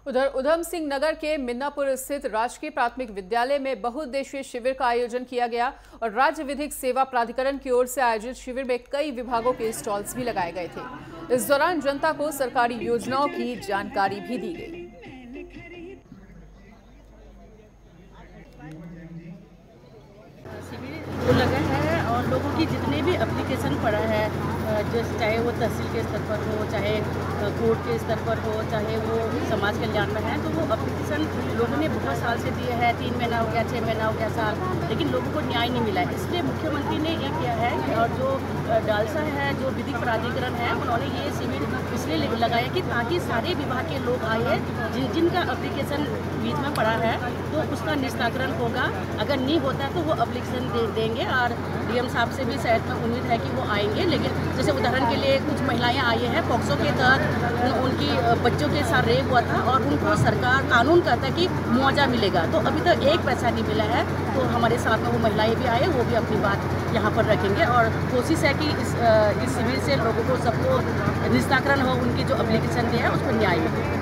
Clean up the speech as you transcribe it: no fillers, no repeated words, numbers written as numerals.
उधर उधम सिंह नगर के मिन्नापुर स्थित राजकीय प्राथमिक विद्यालय में बहुउद्देशीय शिविर का आयोजन किया गया और राज्य विधिक सेवा प्राधिकरण की ओर से आयोजित शिविर में कई विभागों के स्टॉल्स भी लगाए गए थे। इस दौरान जनता को सरकारी योजनाओं की जानकारी भी दी गई। शिविर लगा है और लोगों की जितने भी एप्लीकेशन पड़ा है, जैसे चाहे वो तहसील के स्तर पर हो, चाहे कोर्ट के स्तर पर हो, चाहे वो समाज कल्याण में है, तो वो एप्लीकेशन लोगों ने बहुत साल से दिए हैं। 3 महीना हो गया, 6 महीना हो गया, साल, लेकिन लोगों को न्याय नहीं मिला है। इसलिए मुख्यमंत्री ने ये किया है और जो डालसा है, जो विधिक प्राधिकरण है, उन्होंने ये शिविर इसलिए लगाया कि ताकि सारे विभाग के लोग आए जिनका एप्लीकेशन बीच में पड़ा है, तो उसका निस्तारण होगा। अगर नहीं होता है तो वो एप्लीकेशन देंगे और डीएम साहब से भी शायद में उम्मीद है कि वो आएंगे। लेकिन जैसे उदाहरण के लिए कुछ महिलाएं आई हैं, पॉक्सो के तहत उनकी बच्चों के साथ रेप हुआ था और उनको सरकार कानून कहता है कि मुआवजा मिलेगा, तो अभी तक 1 पैसा नहीं मिला है। तो हमारे साथ में वो महिलाएं भी आए, वो भी अपनी बात यहाँ पर रखेंगे और कोशिश है कि इस शिविर से लोगों को सबको निस्तारण हो, उनकी जो एप्लीकेशन दिया है उसको न्याय मिले।